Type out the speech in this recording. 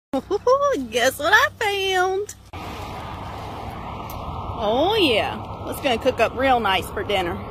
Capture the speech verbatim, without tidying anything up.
Guess what I found? Oh yeah, it's gonna cook up real nice for dinner.